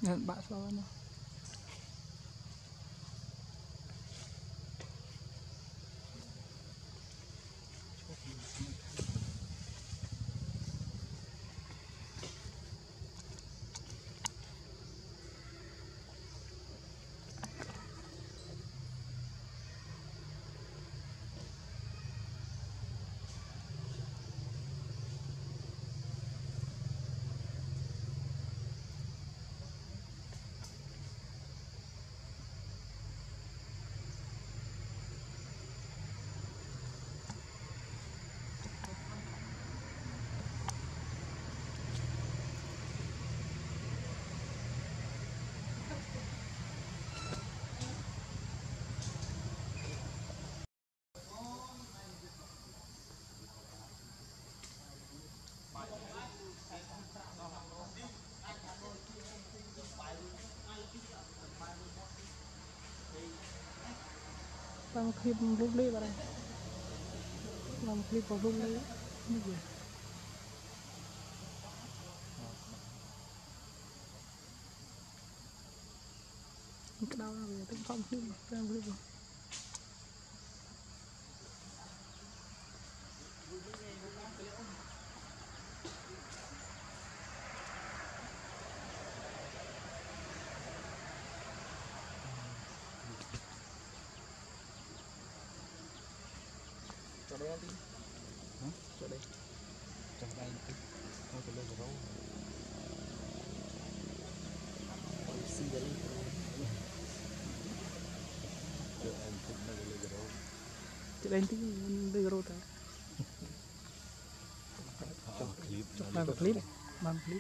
Nhận bạn sao nó. Làm clip lúc đi vào đây, làm clip vào lúc đi như gì cái đau là về tâm phong phim làm clip vào chỗ đây anh đi chỗ đây trong đây thôi cái lô của nó xì đấy anh cũng là cái lô của nó chị đánh tí bây giờ rồi làm clip làm clip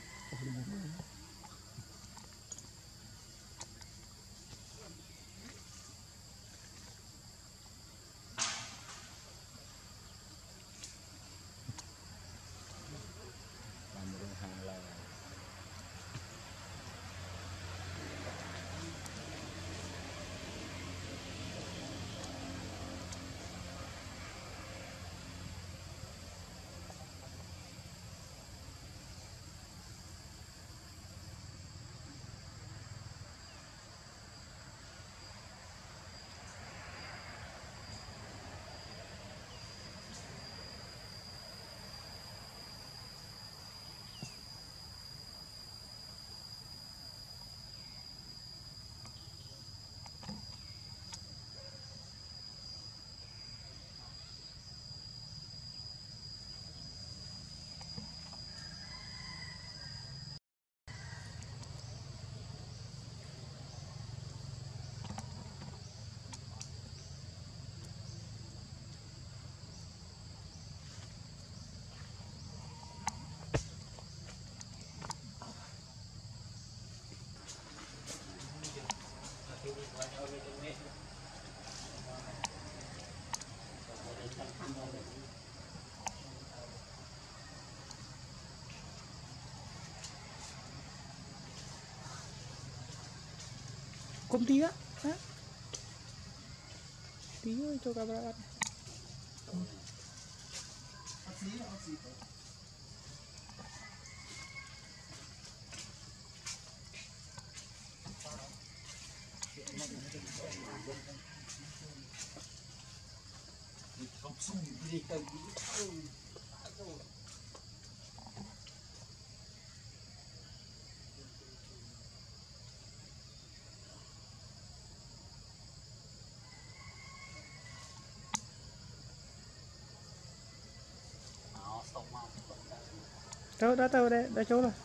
hàng là công ty á tí cho camera bắt đâu đã tao đây đã chỗ rồi